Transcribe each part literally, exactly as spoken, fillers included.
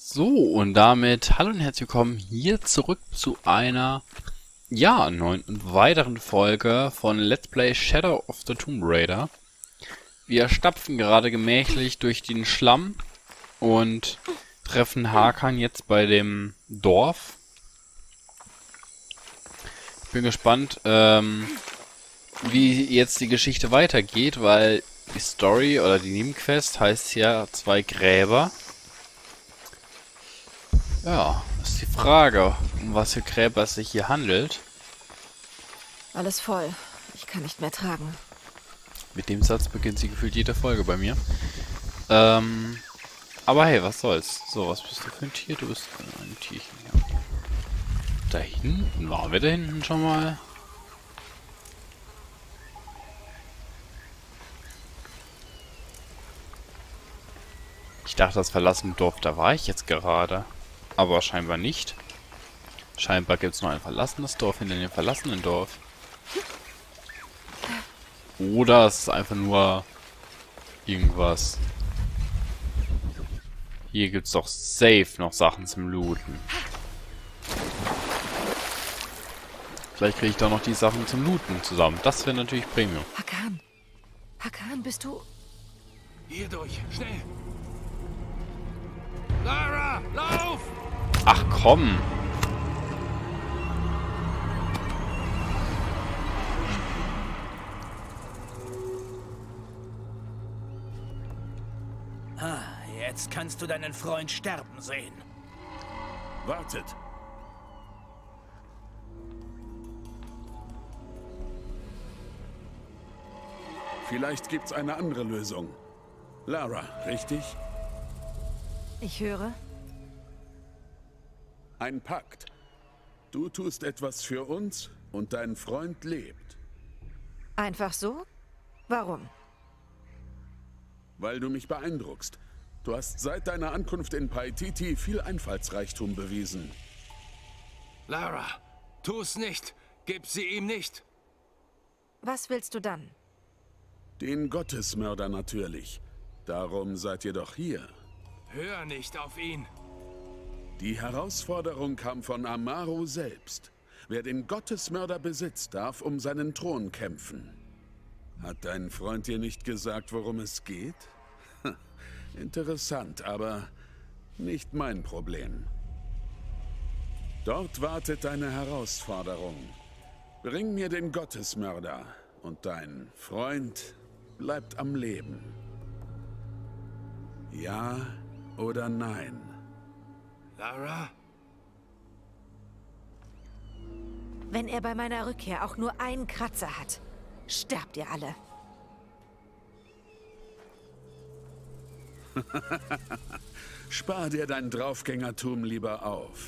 So, und damit hallo und herzlich willkommen hier zurück zu einer, ja, neunten weiteren Folge von Let's Play Shadow of the Tomb Raider. Wir stapfen gerade gemächlich durch den Schlamm und treffen Hakan jetzt bei dem Dorf. Ich bin gespannt, ähm, wie jetzt die Geschichte weitergeht, weil die Story oder die Nebenquest heißt ja zwei Gräber. Ja, ist die Frage, um was für Gräber es sich hier handelt. Alles voll. Ich kann nicht mehr tragen. Mit dem Satz beginnt sie gefühlt jede Folge bei mir. Ähm, aber hey, was soll's. So, was bist du für ein Tier? Du bist ein Tierchen, ja. Da hinten? Waren wir da hinten schon mal? Ich dachte, das verlassene Dorf, da war ich jetzt gerade. Aber scheinbar nicht. Scheinbar gibt es noch ein verlassenes Dorf hinter dem verlassenen Dorf. Oder es ist einfach nur irgendwas. Hier gibt es doch safe noch Sachen zum Looten. Vielleicht kriege ich doch noch die Sachen zum Looten zusammen. Das wäre natürlich Premium. Hakan. Hakan, bist du... Hier durch, schnell! Lara, lauf! Ach komm! Ah, jetzt kannst du deinen Freund sterben sehen. Wartet! Vielleicht gibt's eine andere Lösung. Lara, richtig? Ich höre. Ein Pakt. Du tust etwas für uns und dein Freund lebt. Einfach so? Warum? Weil du mich beeindruckst. Du hast seit deiner Ankunft in Paititi viel Einfallsreichtum bewiesen. Lara, tu's nicht. Gib sie ihm nicht. Was willst du dann? Den Gottesmörder natürlich. Darum seid ihr doch hier. Hör nicht auf ihn. Die Herausforderung kam von Amaru selbst. Wer den Gottesmörder besitzt, darf um seinen Thron kämpfen. Hat dein Freund dir nicht gesagt, worum es geht? Interessant, aber nicht mein Problem. Dort wartet deine Herausforderung. Bring mir den Gottesmörder und dein Freund bleibt am Leben. Ja oder nein? Lara? Wenn er bei meiner Rückkehr auch nur einen Kratzer hat, sterbt ihr alle. Spar dir dein Draufgängertum lieber auf.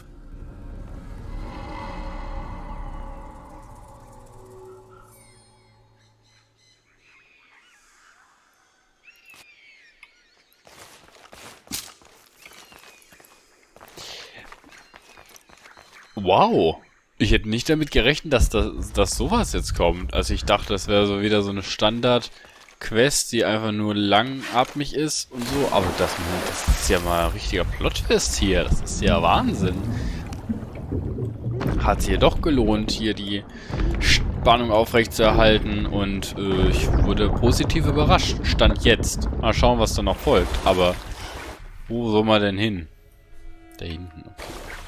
Wow! Ich hätte nicht damit gerechnet, dass, das, dass sowas jetzt kommt. Also ich dachte, das wäre so wieder so eine Standard-Quest, die einfach nur langatmig ist und so. Aber das, das ist ja mal ein richtiger Plot-Twist hier. Das ist ja Wahnsinn. Hat sich ja doch gelohnt, hier die Spannung aufrechtzuerhalten. Und äh, ich wurde positiv überrascht. Stand jetzt. Mal schauen, was da noch folgt. Aber wo soll man denn hin? Da hinten, okay.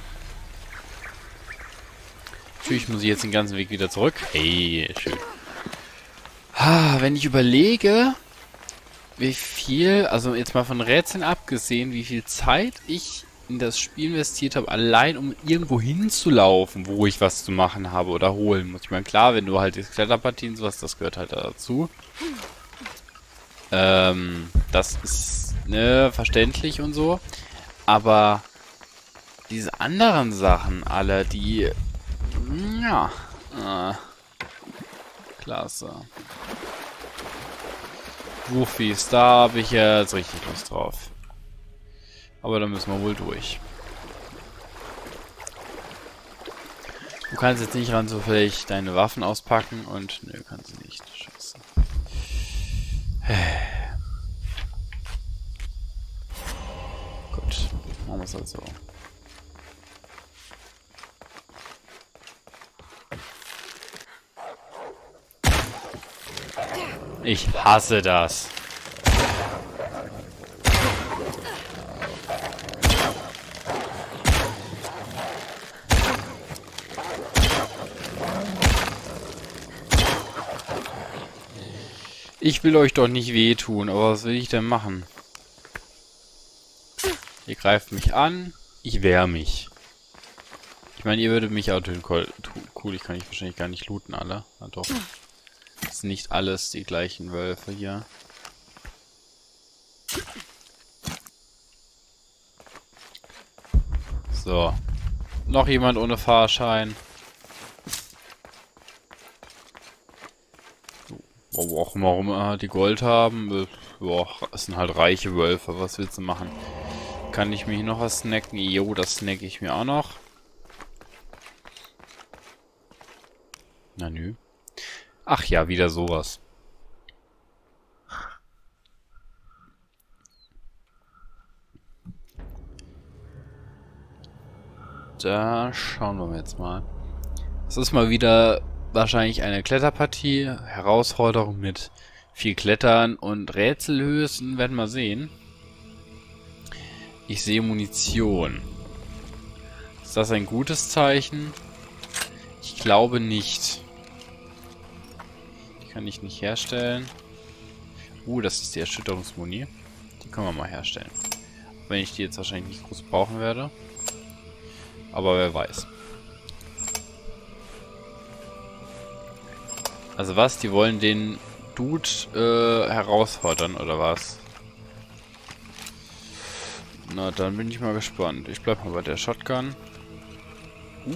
Natürlich muss ich jetzt den ganzen Weg wieder zurück. Hey, schön. Ah, wenn ich überlege, wie viel, also jetzt mal von Rätseln abgesehen, wie viel Zeit ich in das Spiel investiert habe, allein um irgendwo hinzulaufen, wo ich was zu machen habe oder holen muss. Ich meine, klar, wenn du halt die Kletterpartien und sowas, das gehört halt dazu. Ähm, das ist, ne, verständlich und so. Aber diese anderen Sachen alle, die... Ja. Ah. Klasse. Wuffies, da habe ich jetzt richtig Lust drauf. Aber da müssen wir wohl durch. Du kannst jetzt nicht ran zufällig deine Waffen auspacken und... Nö, kannst du nicht. Scheiße. Gut. Machen wir es halt so. Ich hasse das. Ich will euch doch nicht wehtun, aber was will ich denn machen? Ihr greift mich an, ich wehre mich. Ich meine, ihr würdet mich auch töten. Cool, ich kann ich wahrscheinlich gar nicht looten, alle. Na doch. Das sind nicht alles die gleichen Wölfe hier. So. Noch jemand ohne Fahrschein. Auch warum äh, die Gold haben. Boah, es sind halt reiche Wölfe. Was willst du machen? Kann ich mir hier noch was snacken? Jo, das snacke ich mir auch noch. Na nö. Ach ja, wieder sowas. Da schauen wir jetzt mal. Es ist mal wieder wahrscheinlich eine Kletterpartie. Herausforderung mit viel Klettern und Rätsel lösen. Werden wir sehen. Ich sehe Munition. Ist das ein gutes Zeichen? Ich glaube nicht. Die kann ich nicht herstellen. Uh, das ist die Erschütterungsmuni. Die können wir mal herstellen. Wenn ich die jetzt wahrscheinlich nicht groß brauchen werde. Aber wer weiß. Also was? Die wollen den Dude äh, herausfordern, oder was? Na, dann bin ich mal gespannt. Ich bleib mal bei der Shotgun. Uh.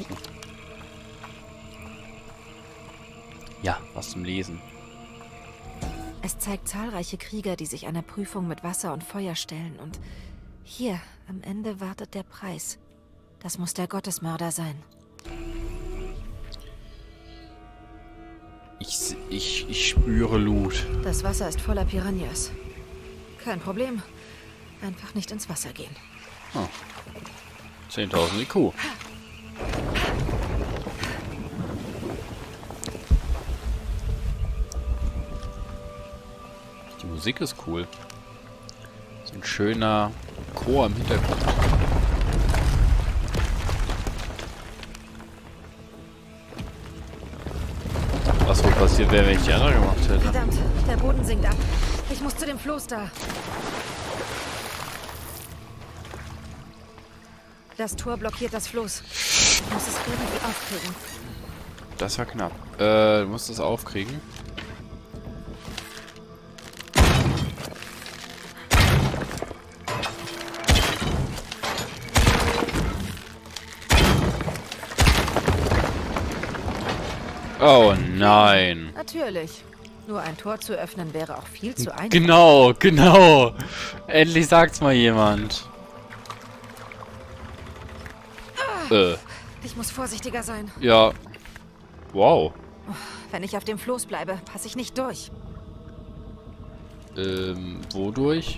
Ja, was zum Lesen. Es zeigt zahlreiche Krieger, die sich einer Prüfung mit Wasser und Feuer stellen. Und hier, am Ende wartet der Preis. Das muss der Gottesmörder sein. Ich, ich, ich spüre Loot. Das Wasser ist voller Piranhas. Kein Problem. Einfach nicht ins Wasser gehen. Oh. zehntausend I Q. Die Musik ist cool. So ein schöner Chor im Hintergrund. Was wohl passiert wäre, wenn ich die andere gemacht hätte? Verdammt, der Boden sinkt ab. Ich muss zu dem Floß da. Das Tor blockiert das Floß. Ich muss es irgendwie aufkriegen. Das war knapp. Äh, du musst es aufkriegen. Oh nein. Natürlich. Nur ein Tor zu öffnen wäre auch viel zu einfach. Genau, genau. Endlich sagt's mal jemand. Äh. Ich muss vorsichtiger sein. Ja. Wow. Wenn ich auf dem Floß bleibe, passe ich nicht durch. Ähm, wodurch?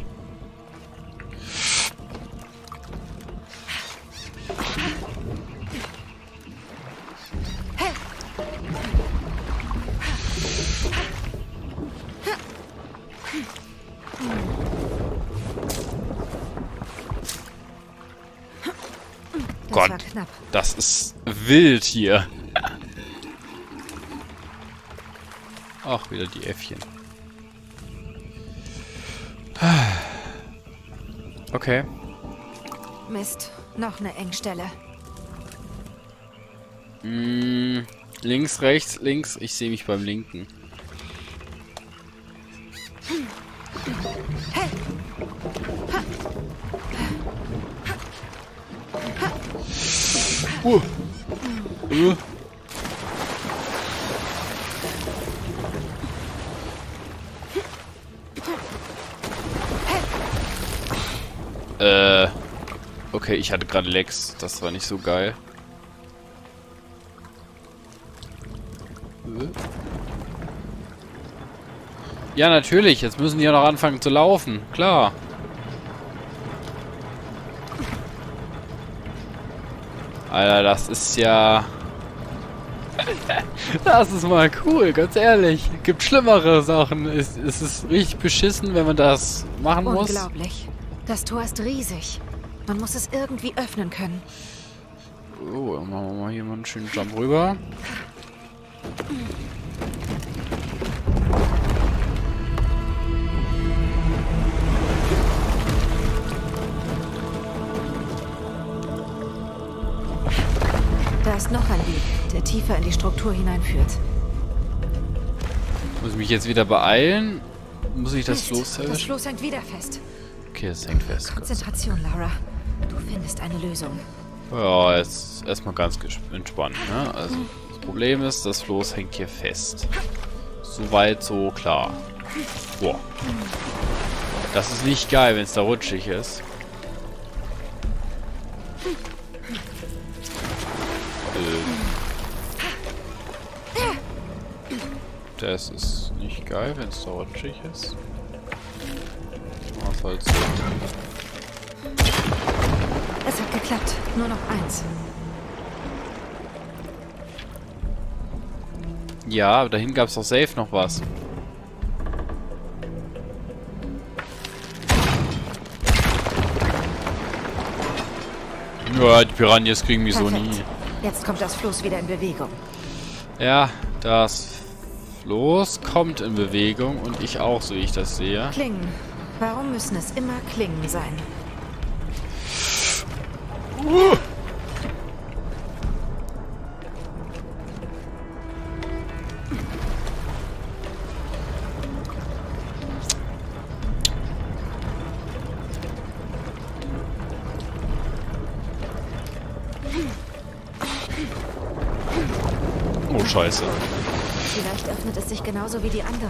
Das Gott, war knapp. das ist wild hier. Ach, wieder die Äffchen. Okay. Mist, noch eine Engstelle. Mm, links, rechts, links. Ich sehe mich beim linken. Uh. Uh. Äh. Okay, ich hatte gerade Lex. Das war nicht so geil. Äh. Ja, natürlich. Jetzt müssen die ja noch anfangen zu laufen. Klar. Alter, das ist ja... Das ist mal cool, ganz ehrlich. Gibt schlimmere Sachen. Es, es ist richtig beschissen, wenn man das machen muss. Unglaublich. Das Tor ist riesig. Man muss es irgendwie öffnen können. Oh, dann machen wir mal hier mal einen schönen Jump rüber. Da ist noch ein Weg, der tiefer in die Struktur hineinführt. Muss ich mich jetzt wieder beeilen? Muss ich das Mist, Floß Das erwischen? Floß hängt wieder fest. Okay, es hängt fest. Konzentration, Lara. Du findest eine Lösung. Ja, jetzt erstmal ganz entspannt, ne? Also, das Problem ist, das Floß hängt hier fest. Soweit, so klar. Boah. Das ist nicht geil, wenn es da rutschig ist. Das ist nicht geil, wenn es da rutschig ist. Was halt so. Es hat geklappt. Nur noch eins. Ja, aber dahin gab es doch safe noch was. Ja, die Piranhas kriegen mich so nie. Jetzt kommt das Floß wieder in Bewegung. Ja, das Floß kommt in Bewegung und ich auch, so wie ich das sehe. Klingen. Warum müssen es immer Klingen sein? Uh. Oh, scheiße. Vielleicht öffnet es sich genauso wie die anderen.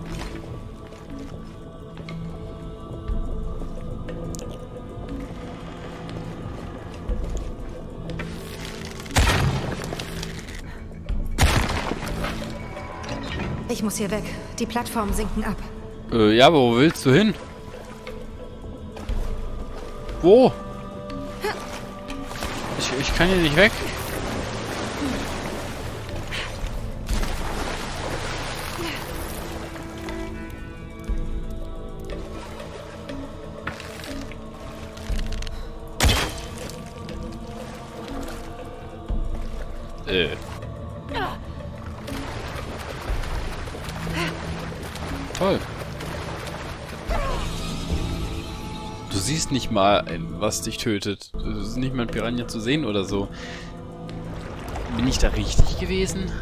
Ich muss hier weg. Die Plattformen sinken ab. Äh, ja, aber wo willst du hin? Wo? Ich, ich kann hier nicht weg. Äh. Toll. Du siehst nicht mal, was dich tötet. Du ist nicht mal ein Piranha zu sehen oder so. Bin ich da richtig gewesen?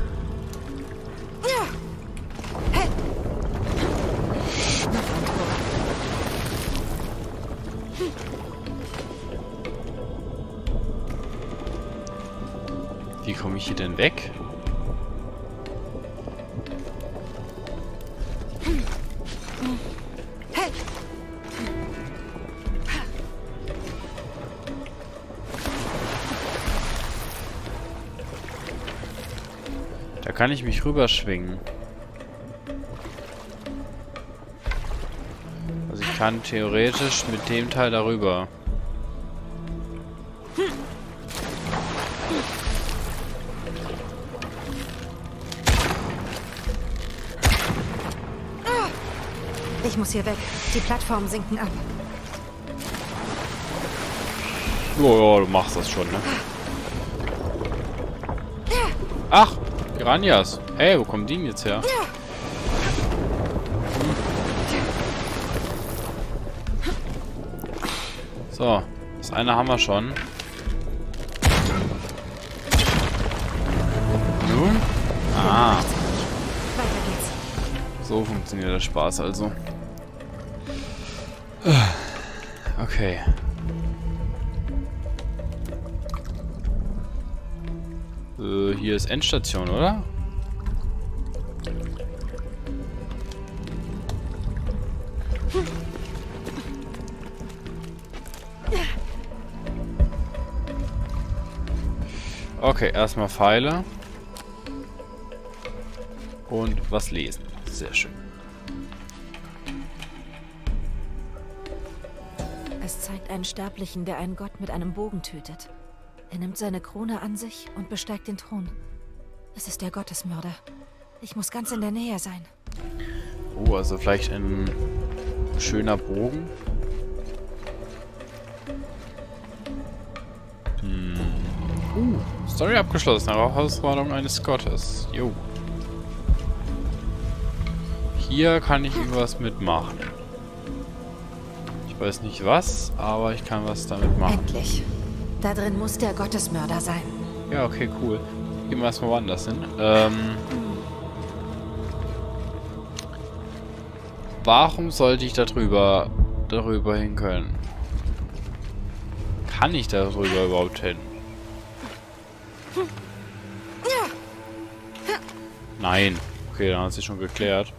Wie komme ich hier denn weg? Da kann ich mich rüberschwingen. Also ich kann theoretisch mit dem Teil darüber. Ich muss hier weg. Die Plattformen sinken ab. Oh, ja, du machst das schon, ne? Ach, Piranhas. Hey, wo kommen die denn jetzt her? So, das eine haben wir schon. Nun? Ah. Weiter geht's. So funktioniert der Spaß also. Okay. Äh, hier ist Endstation, oder? Okay, erstmal Pfeile. Und was lesen. Sehr schön. Es zeigt einen Sterblichen, der einen Gott mit einem Bogen tötet. Er nimmt seine Krone an sich und besteigt den Thron. Es ist der Gottesmörder. Ich muss ganz in der Nähe sein. Oh, also vielleicht ein schöner Bogen. Hm. Uh, Story abgeschlossen. Herausforderung eines Gottes. Jo. Hier kann ich irgendwas mitmachen. Ich weiß nicht was, aber ich kann was damit machen. Endlich. Da drin muss der Gottesmörder sein. Ja, okay, cool. Gehen wir erstmal woanders hin. Ähm... Warum sollte ich darüber, darüber hin können? Kann ich darüber überhaupt hin? Nein. Okay, dann hat sich schon geklärt.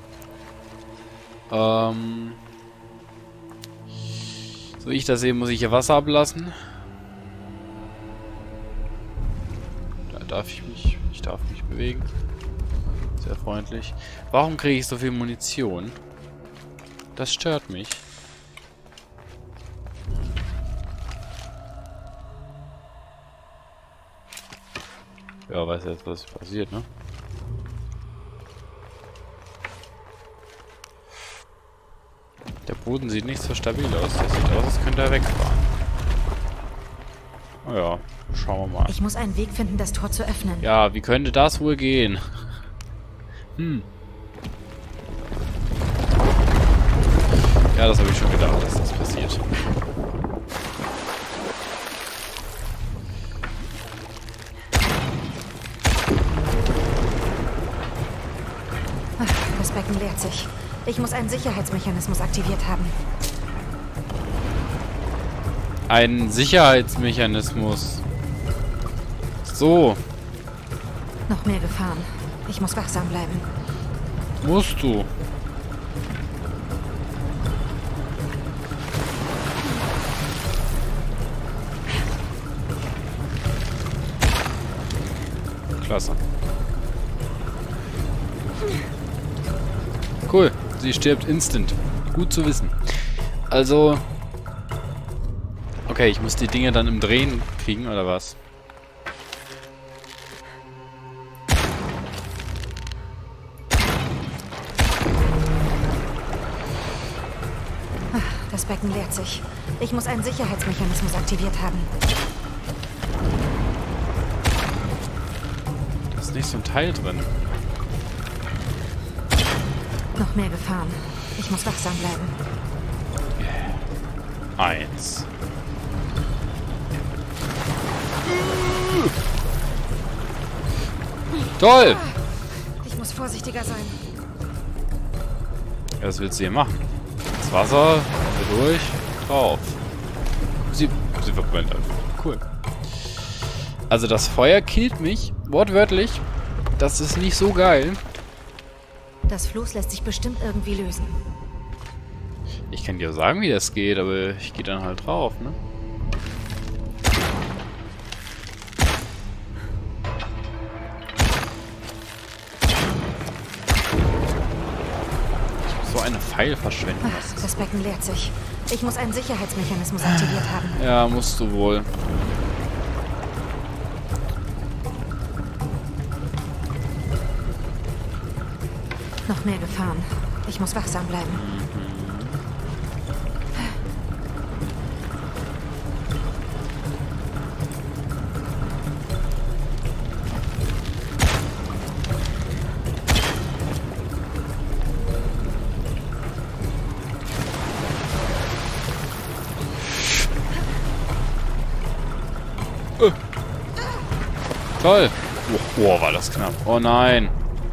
Ähm... So wie ich das sehe, muss ich hier Wasser ablassen. Da darf ich mich... Ich darf mich bewegen. Sehr freundlich. Warum kriege ich so viel Munition? Das stört mich. Ja, weiß jetzt, was passiert, ne? Der Boden sieht nicht so stabil aus. Das sieht aus, als könnte er wegfahren. Oh ja, schauen wir mal. Ich muss einen Weg finden, das Tor zu öffnen. Ja, wie könnte das wohl gehen? Hm. Ja, das habe ich schon gedacht, dass das passiert. Ach, das Becken leert sich. Ich muss einen Sicherheitsmechanismus aktiviert haben. Ein Sicherheitsmechanismus. So. Noch mehr Gefahren. Ich muss wachsam bleiben. Musst du. Klasse. Cool. Sie stirbt instant. Gut zu wissen. Also... Okay, ich muss die Dinge dann im Drehen kriegen, oder was? Das Becken leert sich. Ich muss einen Sicherheitsmechanismus aktiviert haben. Da ist nicht so ein Teil drin. Noch mehr Gefahren. Ich muss wachsam bleiben. Eins. Toll! Ich muss vorsichtiger sein. Ja, was willst du hier machen? Das Wasser, hier durch, drauf. Sie, sie verbrennt einfach. Cool. Also das Feuer killt mich, wortwörtlich. Das ist nicht so geil. Das Floß lässt sich bestimmt irgendwie lösen. Ich kann dir auch sagen, wie das geht, aber ich gehe dann halt drauf, ne? So eine Pfeilverschwendung. Ach, das Becken leert sich. Ich muss einen Sicherheitsmechanismus aktiviert haben. Ja, musst du wohl. Noch mehr Gefahren. Ich muss wachsam bleiben. Äh. Toll. Oh, oh, war das knapp. Oh nein.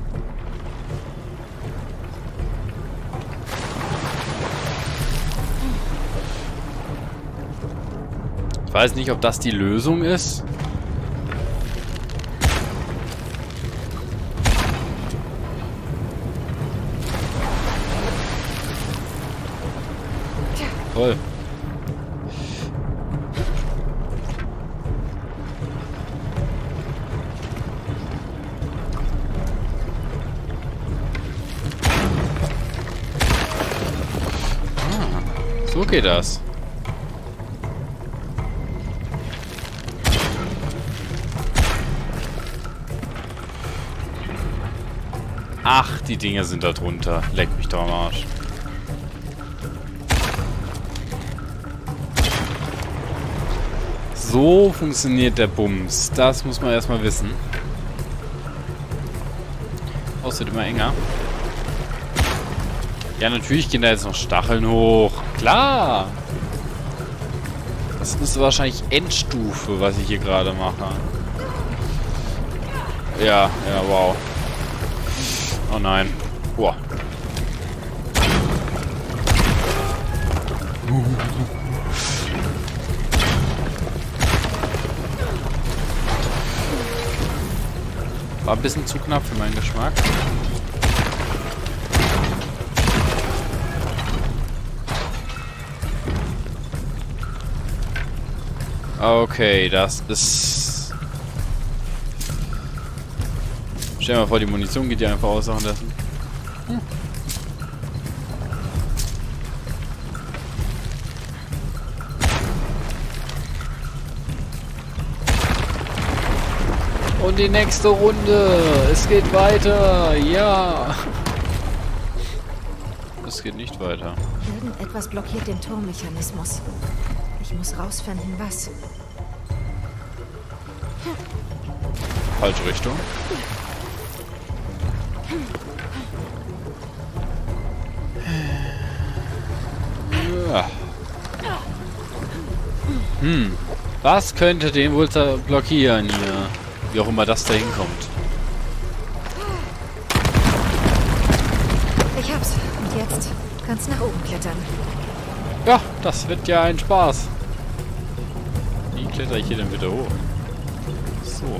Ich weiß nicht, ob das die Lösung ist. Toll. Ah, so geht das. Ach, die Dinger sind da drunter. Leck mich doch am Arsch. So funktioniert der Bums. Das muss man erstmal wissen. Oh, es wird immer enger. Ja, natürlich gehen da jetzt noch Stacheln hoch. Klar! Das ist wahrscheinlich Endstufe, was ich hier gerade mache. Ja, ja, wow. Oh nein. Boah. War ein bisschen zu knapp für meinen Geschmack. Okay, das ist... Stell dir mal vor, die Munition geht ja einfach aus währenddessen. Hm. Und die nächste Runde. Es geht weiter. Ja. Es geht nicht weiter. Irgendetwas blockiert den Turmmechanismus. Ich muss rausfinden, was. Falsche Richtung. Ja. Hm. Was könnte den wohl blockieren hier? Wie auch immer das da hinkommt. Ich hab's. Und jetzt kannst nach oben klettern. Ja, das wird ja ein Spaß. Wie kletter ich hier denn wieder hoch? So.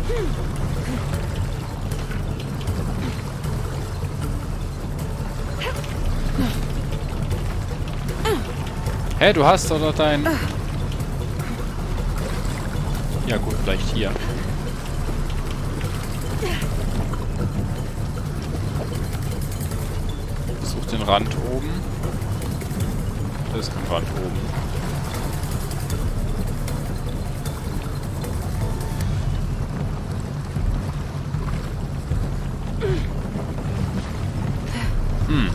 Hä, hey, du hast doch noch dein... Ja gut, vielleicht hier. Such den Rand oben. Da ist kein Rand oben. Hm.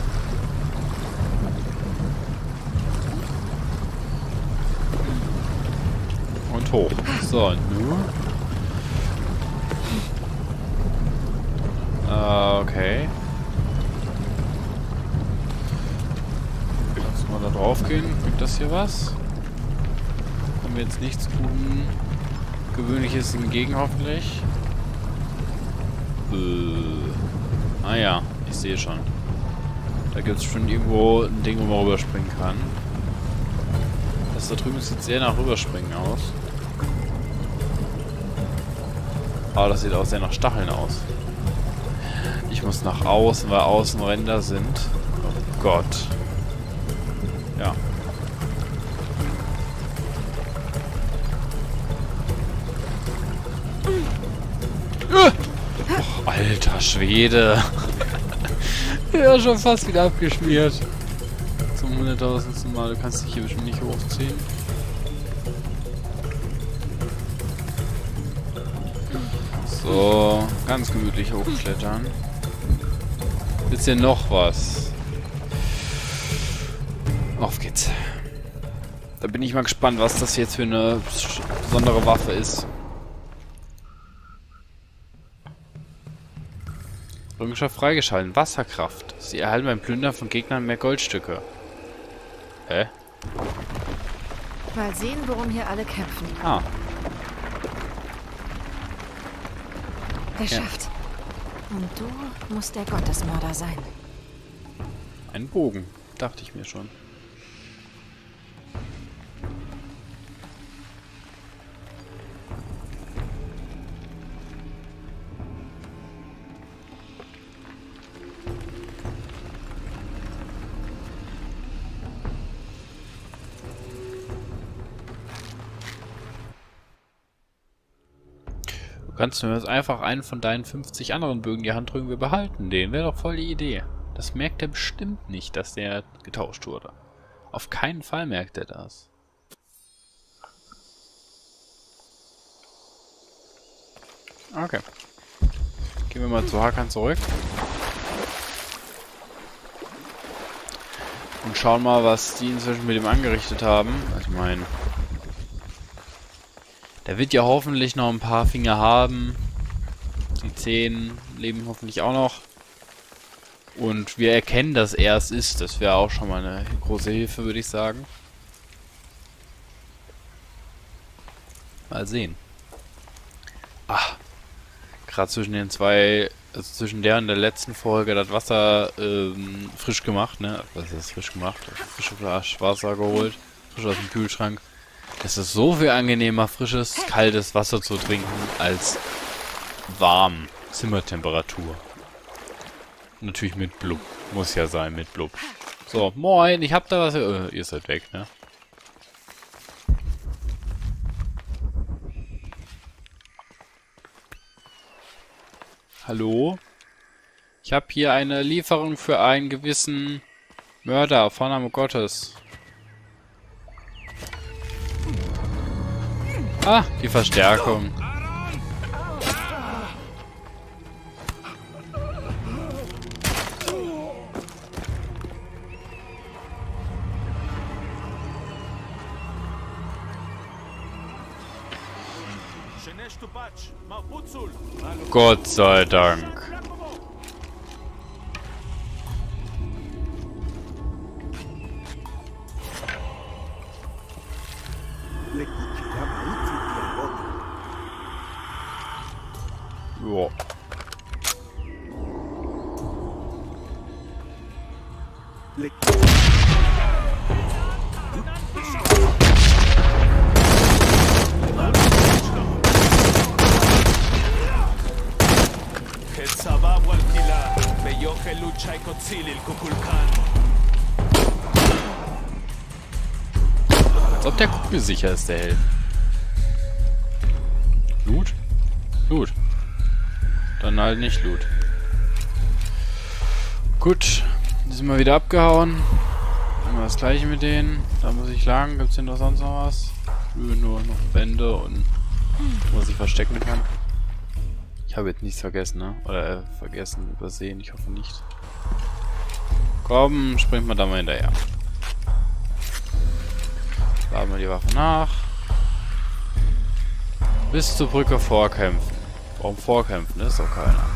Und hoch. So, nur. Äh, okay. Lass mal da drauf gehen. Bringt das hier was? Haben wir jetzt nichts Ungewöhnliches entgegen, hoffentlich. Äh. Ah ja, ich sehe schon. Da gibt es schon irgendwo ein Ding, wo man rüberspringen kann. Das da drüben sieht sehr nach rüberspringen aus. Aber das sieht auch sehr nach Stacheln aus. Ich muss nach außen, weil außen Ränder sind. Oh Gott. Ja. Oh, alter Schwede. Ja, schon fast wieder abgeschmiert. Zum hunderttausendsten Mal. Du kannst dich hier bestimmt nicht hochziehen. So, ganz gemütlich hochklettern. Ist hier noch was? Auf geht's. Da bin ich mal gespannt, was das jetzt für eine besondere Waffe ist. Rüstungsschaft freigeschalten. Wasserkraft. Sie erhalten beim Plündern von Gegnern mehr Goldstücke. Hä? Mal sehen, worum hier alle kämpfen. Ah. Geschafft. Ja. Und du musst der Gottesmörder sein. Ein Bogen. Dachte ich mir schon. Du kannst mir jetzt einfach einen von deinen fünfzig anderen Bögen in die Hand drücken, wir behalten den. Wäre doch voll die Idee. Das merkt er bestimmt nicht, dass der getauscht wurde. Auf keinen Fall merkt er das. Okay. Gehen wir mal zu Hakan zurück. Und schauen mal, was die inzwischen mit ihm angerichtet haben. Also ich meine, der wird ja hoffentlich noch ein paar Finger haben. Die zehn leben hoffentlich auch noch. Und wir erkennen, dass er es ist. Das wäre auch schon mal eine große Hilfe, würde ich sagen. Mal sehen. Ach, gerade zwischen den zwei, also zwischen der und der letzten Folge, das Wasser ähm, frisch gemacht, ne? Was ist frisch gemacht? Frische Flasche Wasser geholt, frisch aus dem Kühlschrank. Es ist so viel angenehmer, frisches, kaltes Wasser zu trinken, als warm, Zimmertemperatur. Natürlich mit Blub. Muss ja sein, mit Blub. So, moin, ich hab da was... Äh, ihr seid weg, ne? Hallo? Ich habe hier eine Lieferung für einen gewissen Mörder, Vorname Gottes. Ah, die Verstärkung. Gott sei Dank. Jo. Als ob der kugelsicher ist, der Held. Loot? Loot. Dann halt nicht Loot. Gut. Die sind mal wieder abgehauen. Immer das gleiche mit denen. Da muss ich lang. Gibt es denn noch sonst noch was? Nur noch Wände und wo man sich verstecken kann. Ich habe jetzt nichts vergessen, ne? Oder äh, vergessen, übersehen. Ich hoffe nicht. Komm, springt mal da mal hinterher. Laden wir die Waffe nach. Bis zur Brücke vorkämpfen. Warum vorkämpfen? Das ist doch keiner.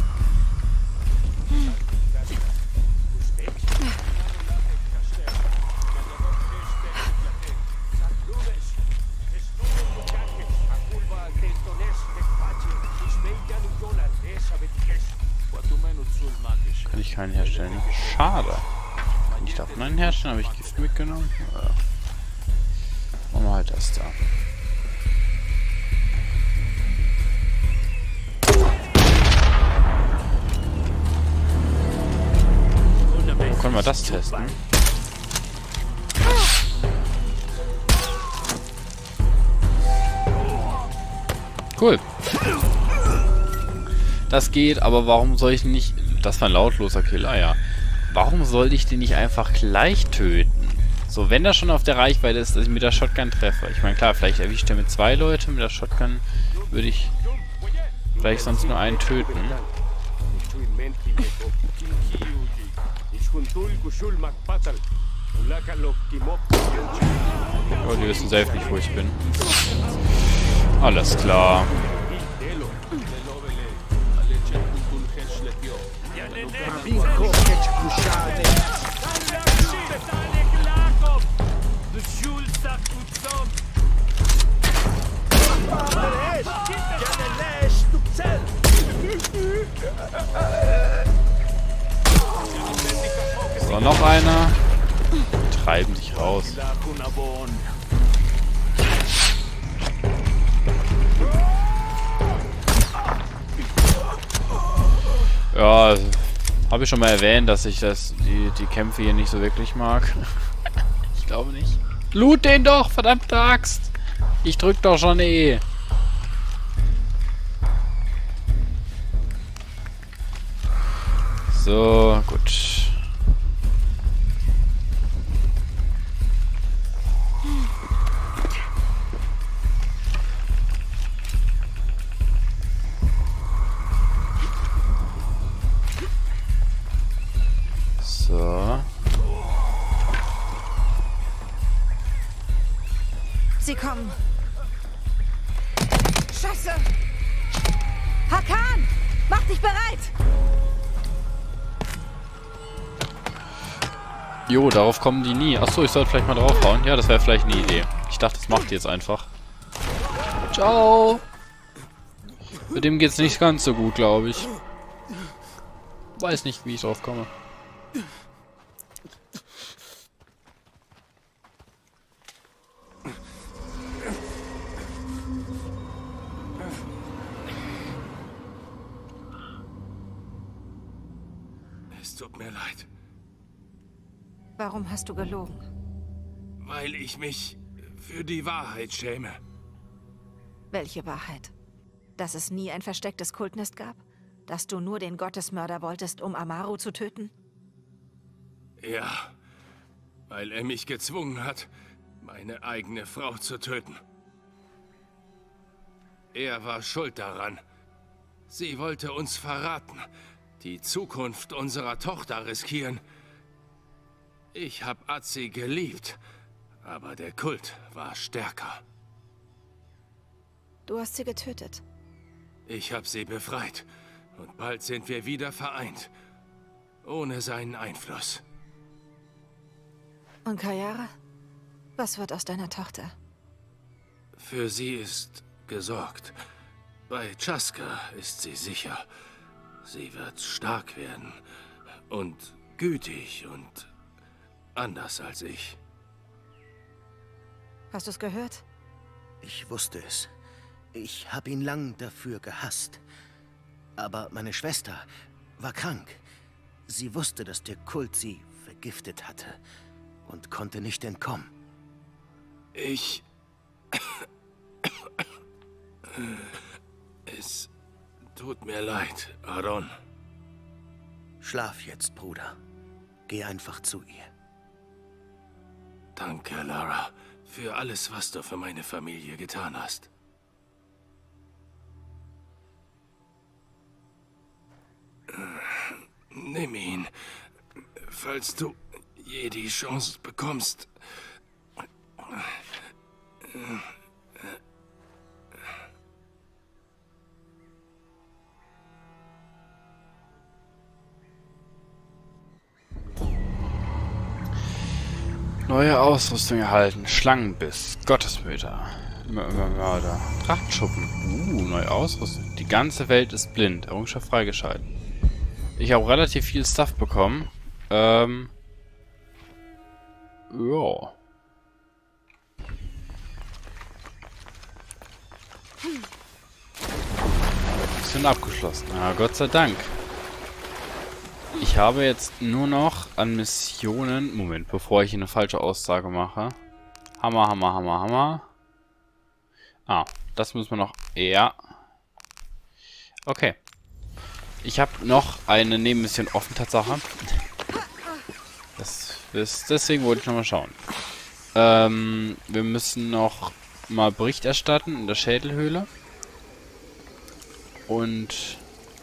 Kann ich keinen herstellen. Schade. Kann ich davon einen herstellen? Habe ich Gift mitgenommen? Ja. Machen wir halt das da. Wo können wir das testen? Cool. Das geht, aber warum soll ich nicht... Das war ein lautloser Killer, ja. Warum sollte ich den nicht einfach gleich töten? So, wenn er schon auf der Reichweite ist, dass ich mit der Shotgun treffe. Ich meine, klar, vielleicht erwischt er mit zwei Leuten. Mit der Shotgun würde ich vielleicht sonst nur einen töten. Oh, die wissen selbst nicht, wo ich bin. Alles klar. So, noch einer. Die treiben sich raus. Ja, habe ich schon mal erwähnt, dass ich das die, die Kämpfe hier nicht so wirklich mag. Ich glaube nicht. Loot den doch, verdammte Axt! Ich drück doch schon eh. So, gut. So. Sie kommen. Scheiße! Hakan! Mach dich bereit! Jo, darauf kommen die nie. Achso, ich sollte vielleicht mal draufhauen. Ja, das wäre vielleicht eine Idee. Ich dachte, das macht die jetzt einfach. Ciao! Mit dem geht's nicht ganz so gut, glaube ich. Weiß nicht, wie ich drauf komme. Es tut mir leid, Warum hast du gelogen? weil ich mich für die Wahrheit schäme. Welche Wahrheit? Dass es nie ein verstecktes Kultnest gab? Dass du nur den Gottesmörder wolltest, um Amaru zu töten? Ja, weil er mich gezwungen hat, meine eigene Frau zu töten. Er war schuld daran. Sie wollte uns verraten, die Zukunft unserer Tochter riskieren. Ich habe Azi geliebt, aber der Kult war stärker. Du hast sie getötet. Ich habe sie befreit und bald sind wir wieder vereint, ohne seinen Einfluss. Und Kayara? Was wird aus deiner Tochter? Für sie ist gesorgt. Bei Chaska ist sie sicher. Sie wird stark werden und gütig und anders als ich. Hast du es gehört? Ich wusste es. Ich habe ihn lang dafür gehasst. Aber meine Schwester war krank. Sie wusste, dass der Kult sie vergiftet hatte und konnte nicht entkommen. Ich... Es tut mir leid, Aaron. Schlaf jetzt, Bruder. Geh einfach zu ihr. Danke, Lara, für alles, was du für meine Familie getan hast. Nimm ihn, falls du je die Chance bekommst. Neue Ausrüstung erhalten. Schlangenbiss. Gottesmörder. Mörder. Drachenschuppen. Uh, neue Ausrüstung. Die ganze Welt ist blind. Errungenschaft freigeschalten. Ich habe relativ viel Stuff bekommen. Ähm. Ja. Bisschen abgeschlossen. Ja, Gott sei Dank. Ich habe jetzt nur noch an Missionen... Moment, bevor ich eine falsche Aussage mache. Hammer, Hammer, Hammer, Hammer. Ah, das müssen wir noch... Ja. Okay. Ich habe noch eine Nebenmission offen, Tatsache. Das, das, deswegen wollte ich nochmal schauen. Ähm, wir müssen noch mal Bericht erstatten in der Schädelhöhle. Und...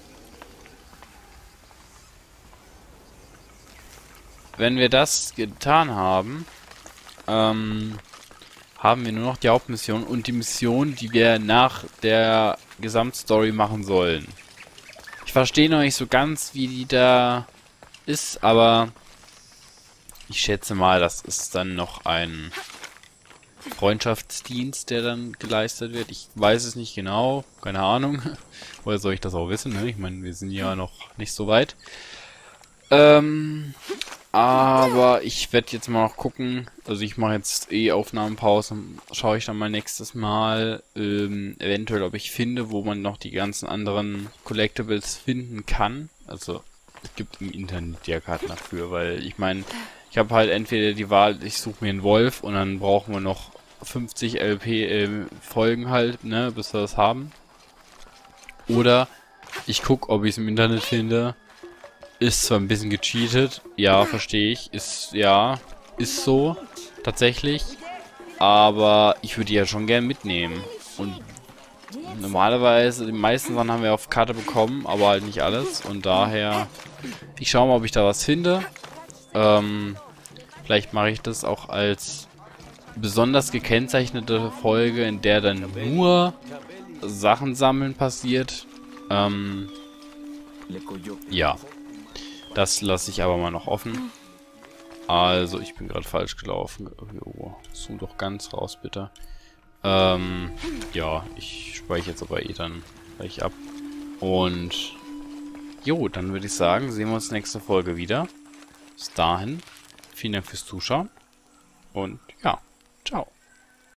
wenn wir das getan haben, ähm, haben wir nur noch die Hauptmission und die Mission, die wir nach der Gesamtstory machen sollen. Ich verstehe noch nicht so ganz, wie die da ist, aber ich schätze mal, das ist dann noch ein Freundschaftsdienst, der dann geleistet wird. Ich weiß es nicht genau, keine Ahnung. Woher soll ich das auch wissen, ne? Ich meine, wir sind ja noch nicht so weit. Ähm... Aber ich werde jetzt mal noch gucken. Also ich mache jetzt eh Aufnahmenpause. Schaue ich dann mal nächstes Mal ähm, eventuell, ob ich finde, wo man noch die ganzen anderen Collectibles finden kann. Also es gibt im Internet ja Karten dafür, weil ich meine, ich habe halt entweder die Wahl, ich suche mir einen Wolf und dann brauchen wir noch fünfzig L P äh, Folgen halt, ne, bis wir das haben. Oder ich gucke, ob ich es im Internet finde. Ist zwar ein bisschen gecheatet, ja, verstehe ich, ist, ja, ist so, tatsächlich, aber ich würde die ja schon gern mitnehmen, und normalerweise, die meisten Sachen haben wir auf Karte bekommen, aber halt nicht alles, und daher, ich schaue mal, ob ich da was finde, ähm, vielleicht mache ich das auch als besonders gekennzeichnete Folge, in der dann nur Sachen sammeln passiert. Ähm, ja. Das lasse ich aber mal noch offen. Also, ich bin gerade falsch gelaufen. Jo, zoom doch ganz raus, bitte. Ähm, ja, ich speichere jetzt aber eh dann gleich ab. Und jo, dann würde ich sagen, sehen wir uns nächste Folge wieder. Bis dahin, vielen Dank fürs Zuschauen. Und ja, ciao.